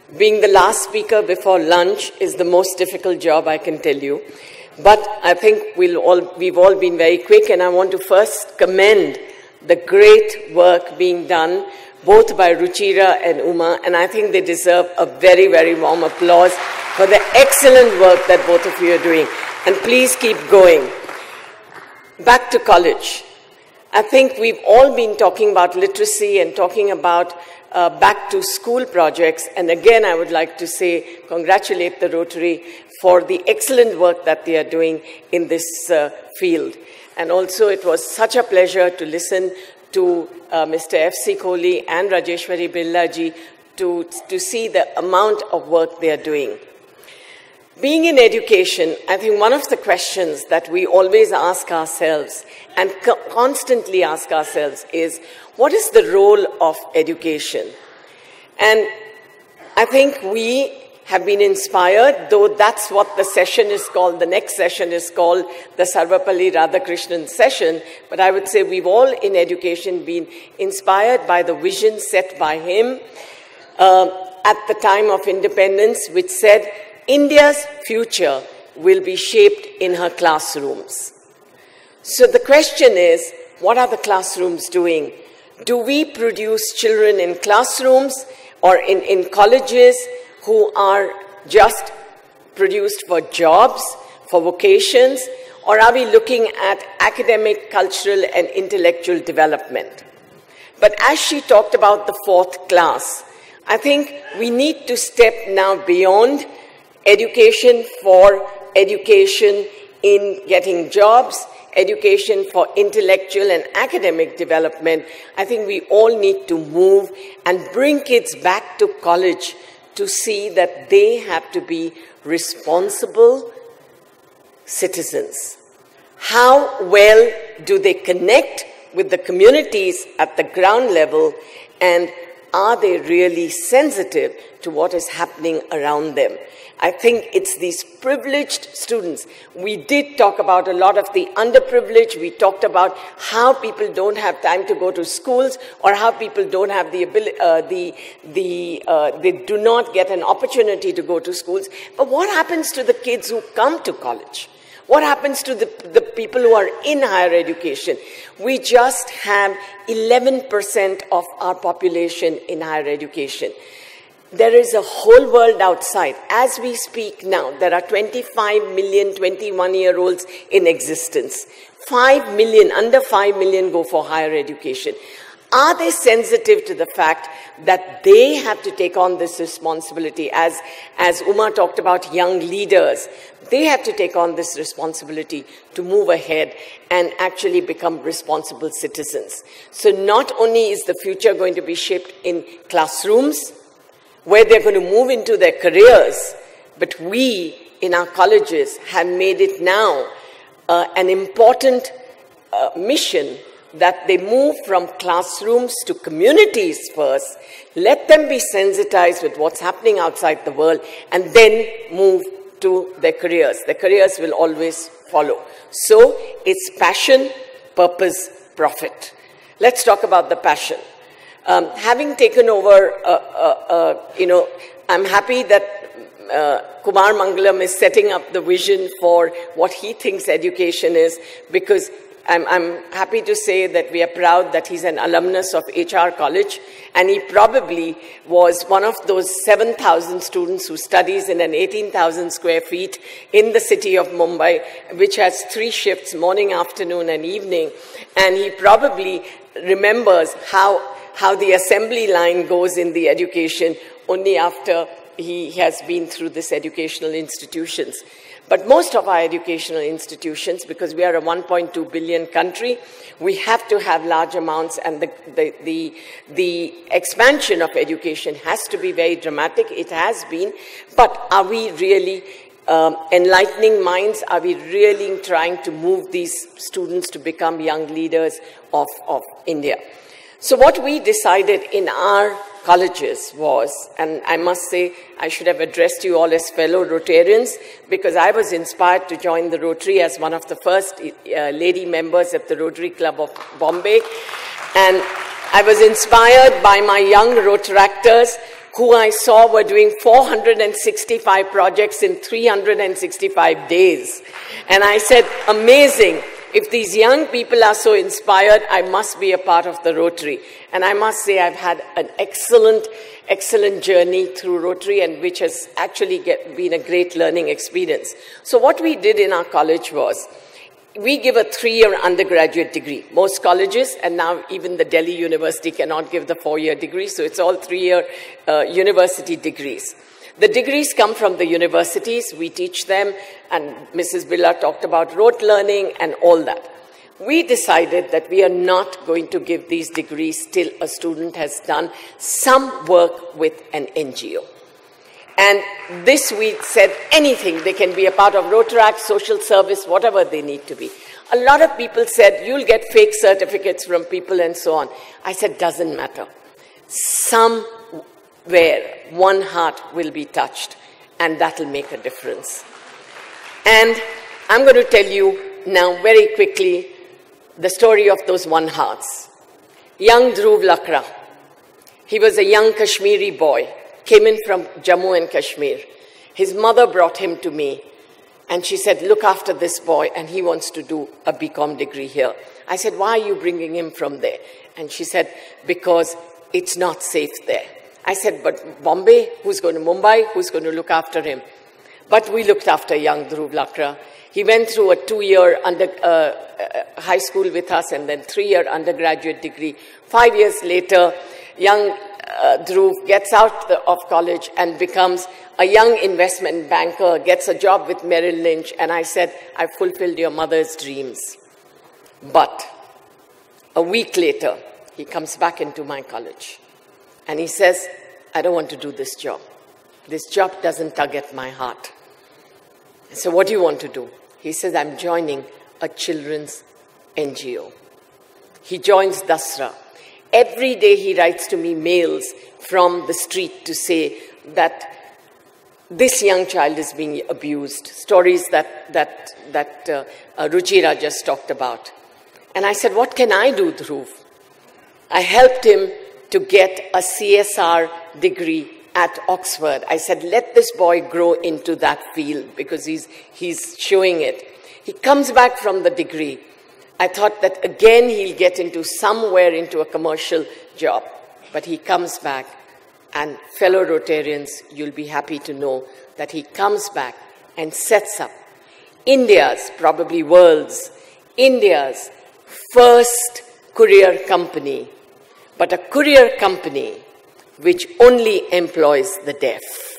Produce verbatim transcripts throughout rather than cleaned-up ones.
being the last speaker before lunch is the most difficult job, I can tell you. But I think we'll all, we've all been very quick, and I want to first commend the great work being done both by Ruchira and Uma, and I think they deserve a very, very warm applause for the excellent work that both of you are doing. And please keep going. Back to college. I think we've all been talking about literacy and talking about uh, back to school projects. And again, I would like to say, congratulate the Rotary for the excellent work that they are doing in this uh, field. And also, it was such a pleasure to listen to uh, Mister F C Kohli and Rajeshwari Birla ji to, to see the amount of work they are doing. Being in education, I think one of the questions that we always ask ourselves and co constantly ask ourselves is, what is the role of education? And I think we have been inspired, though that's what the session is called, the next session is called the Sarvapalli Radhakrishnan session, but I would say we've all in education been inspired by the vision set by him uh, at the time of independence, which said, India's future will be shaped in her classrooms. So the question is, what are the classrooms doing? Do we produce children in classrooms or in, in colleges who are just produced for jobs, for vocations, or are we looking at academic, cultural, and intellectual development? But as she talked about the fourth class, I think we need to step now beyond education for education in getting jobs, education for intellectual and academic development. I think we all need to move and bring kids back to college to see that they have to be responsible citizens. How well do they connect with the communities at the ground level, and are they really sensitive to what is happening around them? I think it's these privileged students. We did talk about a lot of the underprivileged. We talked about how people don't have time to go to schools, or how people don't have the ability, uh, the, the, uh, they do not get an opportunity to go to schools. But what happens to the kids who come to college? What happens to the, the people who are in higher education? We just have eleven percent of our population in higher education. There is a whole world outside. As we speak now, there are twenty-five million twenty-one-year-olds in existence. five million, under five million go for higher education. Are they sensitive to the fact that they have to take on this responsibility? As, as Uma talked about young leaders, they have to take on this responsibility to move ahead and actually become responsible citizens. So not only is the future going to be shaped in classrooms, where they're going to move into their careers, but we in our colleges have made it now uh, an important uh, mission that they move from classrooms to communities first, let them be sensitized with what's happening outside the world, and then move to their careers. Their careers will always follow. So it's passion, purpose, profit. Let's talk about the passion. Um, having taken over, uh, uh, uh, you know, I'm happy that uh, Kumar Mangalam is setting up the vision for what he thinks education is, because I'm, I'm happy to say that we are proud that he's an alumnus of H R College, and he probably was one of those seven thousand students who studies in an eighteen thousand square feet in the city of Mumbai, which has three shifts, morning, afternoon, and evening. And he probably remembers how how the assembly line goes in the education only after he has been through this educational institutions. But most of our educational institutions, because we are a one point two billion country, we have to have large amounts, and the, the, the, the expansion of education has to be very dramatic. It has been. But are we really um, enlightening minds? Are we really trying to move these students to become young leaders of, of India? So what we decided in our colleges was, and I must say, I should have addressed you all as fellow Rotarians, because I was inspired to join the Rotary as one of the first uh, lady members of the Rotary Club of Bombay. And I was inspired by my young Rotaractors who I saw were doing four hundred sixty-five projects in three hundred sixty-five days. And I said, amazing. If these young people are so inspired, I must be a part of the Rotary. And I must say I've had an excellent, excellent journey through Rotary, and which has actually get, been a great learning experience. So what we did in our college was, we give a three-year undergraduate degree. Most colleges, and now even the Delhi University, cannot give the four-year degree, so it's all three-year uh, university degrees. The degrees come from the universities, we teach them, and Missus Birla talked about rote learning and all that. We decided that we are not going to give these degrees till a student has done some work with an N G O. And this we said anything, they can be a part of Rotaract, social service, whatever they need to be. A lot of people said, you'll get fake certificates from people and so on. I said, doesn't matter. Somewhere, one heart will be touched, and that'll make a difference. And I'm going to tell you now very quickly the story of those one hearts. Young Dhruv Lakra, he was a young Kashmiri boy, came in from Jammu and Kashmir. His mother brought him to me, and she said, look after this boy, and he wants to do a B Com degree here. I said, why are you bringing him from there? And she said, because it's not safe there. I said, but Bombay, who's going to Mumbai, who's going to look after him? But we looked after young Dhruv Lakra. He went through a two-year under, uh, uh, high school with us, and then three-year undergraduate degree. Five years later, young uh, Dhruv gets out the, of college and becomes a young investment banker, gets a job with Merrill Lynch, and I said, I fulfilled your mother's dreams. But a week later, he comes back into my college, and he says, I don't want to do this job. This job doesn't tug at my heart. So what do you want to do? He says, I'm joining a children's N G O. He joins Dasra. Every day he writes to me mails from the street to say that this young child is being abused, stories that, that, that uh, uh, Ruchira just talked about. And I said, what can I do, Dhruv? I helped him to get a C S R degree at Oxford. I said, let this boy grow into that field because he's, he's showing it. He comes back from the degree. I thought that again he'll get into somewhere into a commercial job. But he comes back, and fellow Rotarians, you'll be happy to know that he comes back and sets up India's, probably world's, India's first courier company, but a courier company which only employs the deaf.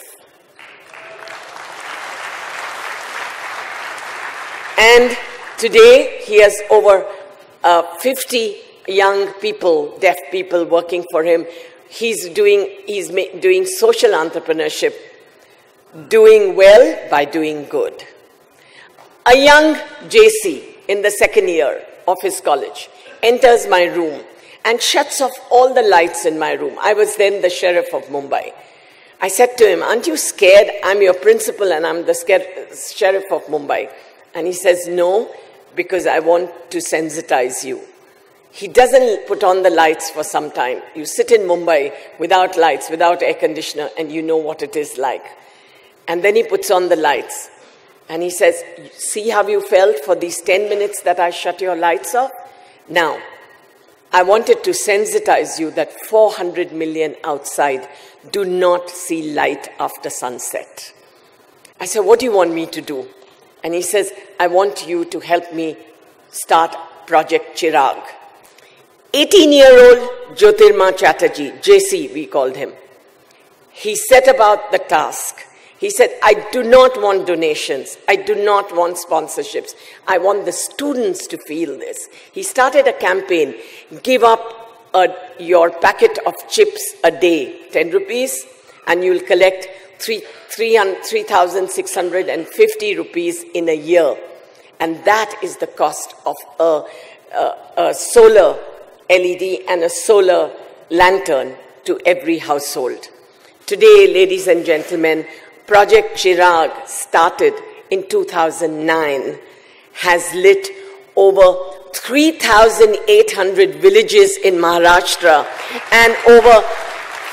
And today, he has over uh, fifty young people, deaf people working for him. He's doing, he's doing social entrepreneurship, doing well by doing good. A young J C in the second year of his college enters my room and shuts off all the lights in my room. I was then the sheriff of Mumbai. I said to him, aren't you scared? I'm your principal and I'm the sheriff of Mumbai. And he says, no, because I want to sensitize you. He doesn't put on the lights for some time. You sit in Mumbai without lights, without air conditioner, and you know what it is like. And then he puts on the lights. And he says, see how you felt for these ten minutes that I shut your lights off? Now, I wanted to sensitize you that four hundred million outside do not see light after sunset. I said, what do you want me to do? And he says, I want you to help me start Project Chirag. eighteen-year-old Jyotirma Chatterjee, J C we called him, he set about the task. He said, I do not want donations. I do not want sponsorships. I want the students to feel this. He started a campaign, give up a, your packet of chips a day, ten rupees, and you'll collect three thousand six hundred fifty rupees in a year. And that is the cost of a, a, a solar L E D and a solar lantern to every household. Today, ladies and gentlemen, Project Chirag started in two thousand nine, has lit over three thousand eight hundred villages in Maharashtra and over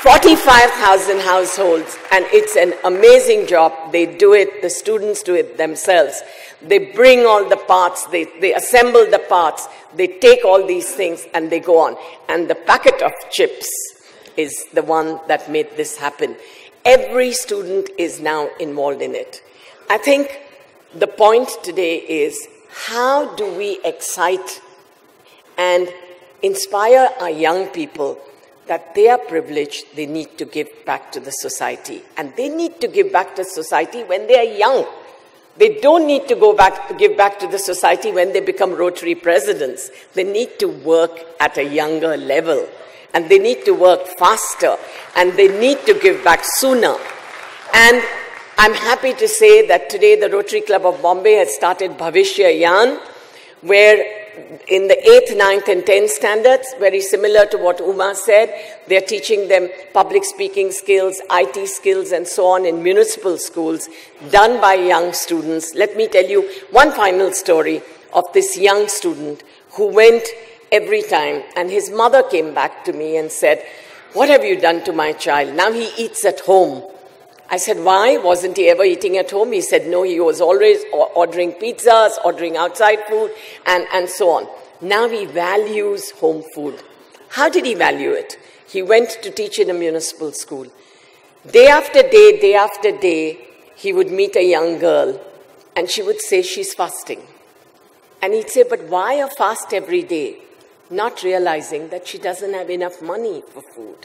forty-five thousand households, and it's an amazing job. They do it, the students do it themselves. They bring all the parts, they, they assemble the parts, they take all these things and they go on. And the packet of chips is the one that made this happen. Every student is now involved in it. I think the point today is, how do we excite and inspire our young people that they are privileged, they need to give back to the society. And they need to give back to society when they are young. They don't need to go back, give back to the society when they become Rotary presidents. They need to work at a younger level. And they need to work faster. And they need to give back sooner. And I'm happy to say that today the Rotary Club of Bombay has started Bhavishya Yan, where in the eighth, ninth, and tenth standards, very similar to what Uma said, they're teaching them public speaking skills, I T skills, and so on in municipal schools, done by young students. Let me tell you one final story of this young student who went every time, and his mother came back to me and said, "What have you done to my child? Now he eats at home." I said, "Why? Wasn't he ever eating at home?" He said, "No, he was always ordering pizzas, ordering outside food, and, and so on." Now he values home food. How did he value it? He went to teach in a municipal school. Day after day, day after day, he would meet a young girl, and she would say she's fasting. And he'd say, "But why a fast every day?" Not realizing that she doesn't have enough money for food.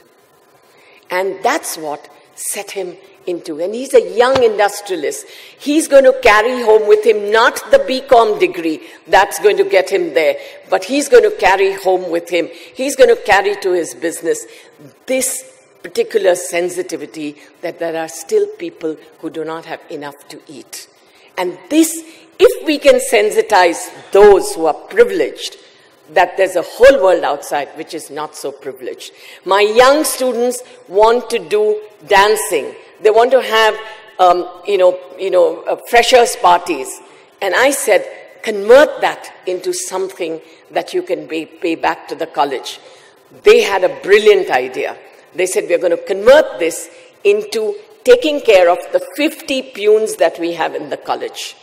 And that's what set him into. And he's a young industrialist. He's going to carry home with him not the B Com degree that's going to get him there, but he's going to carry home with him. He's going to carry to his business this particular sensitivity that there are still people who do not have enough to eat. And this, if we can sensitize those who are privileged, that there's a whole world outside which is not so privileged. My young students want to do dancing. They want to have, um, you know, you know, uh, freshers parties. And I said, convert that into something that you can pay, pay back to the college. They had a brilliant idea. They said, we're going to convert this into taking care of the fifty peons that we have in the college.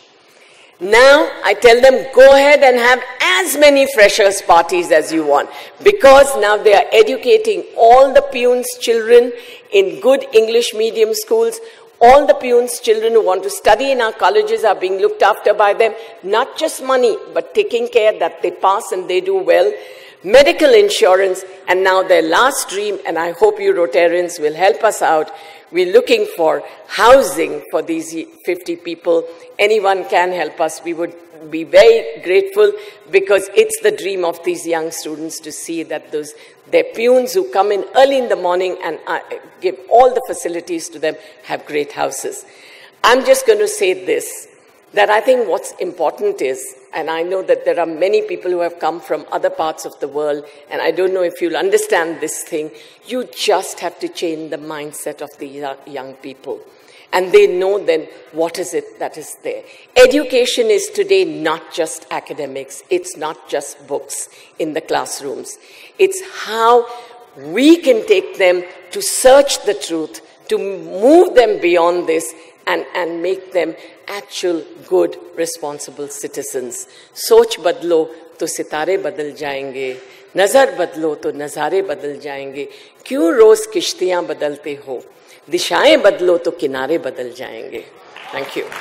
Now, I tell them, go ahead and have as many freshers parties as you want, because now they are educating all the peons' children in good English medium schools. All the peons' children who want to study in our colleges are being looked after by them. Not just money, but taking care that they pass and they do well. Medical insurance, and now their last dream, and I hope you Rotarians will help us out. We're looking for housing for these fifty people. Anyone can help us. We would be very grateful, because it's the dream of these young students to see that those their peons who come in early in the morning and uh, give all the facilities to them have great houses. I'm just going to say this, that I think what's important is, and I know that there are many people who have come from other parts of the world, and I don't know if you'll understand this thing, you just have to change the mindset of the young people. And they know then what is it that is there. Education is today not just academics. It's not just books in the classrooms. It's how we can take them to search the truth, to move them beyond this, and, and make them actual, good, responsible citizens. Soch badlo to sitare badal jayenge. Nazar badlo to nazare badal jayenge. Kyun roz kishtiyan badalte ho? Dishaएं badlo to kinare badal jayenge. Thank you.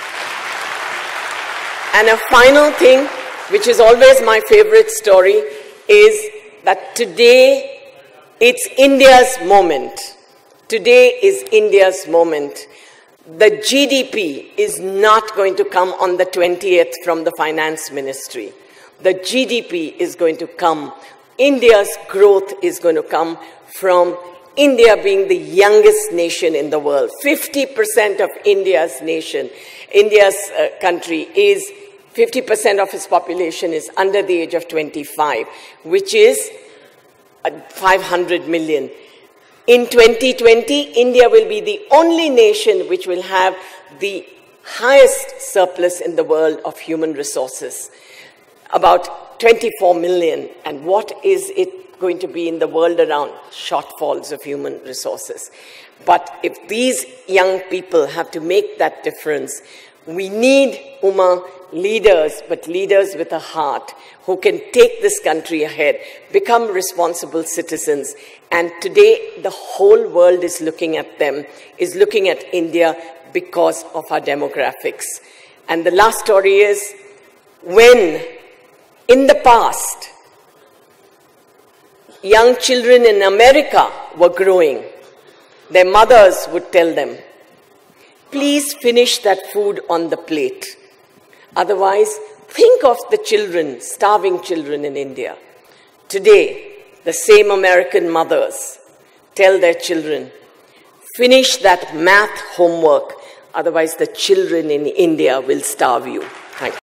And a final thing, which is always my favorite story, is that today it's India's moment. Today is India's moment. The G D P is not going to come on the twentieth from the finance ministry. The G D P is going to come, India's growth is going to come from India being the youngest nation in the world. fifty percent of India's nation, India's uh, country is, fifty percent of its population is under the age of twenty-five, which is uh, five hundred million. In twenty twenty, India will be the only nation which will have the highest surplus in the world of human resources, about twenty-four million. And what is it going to be in the world around shortfalls of human resources. But if these young people have to make that difference, we need, Uma, leaders, but leaders with a heart who can take this country ahead, become responsible citizens. And today, the whole world is looking at them, is looking at India because of our demographics. And the last story is, when in the past, young children in America were growing, their mothers would tell them, please finish that food on the plate. Otherwise, think of the children, starving children in India. Today, the same American mothers tell their children, finish that math homework. Otherwise, the children in India will starve you. Thank you.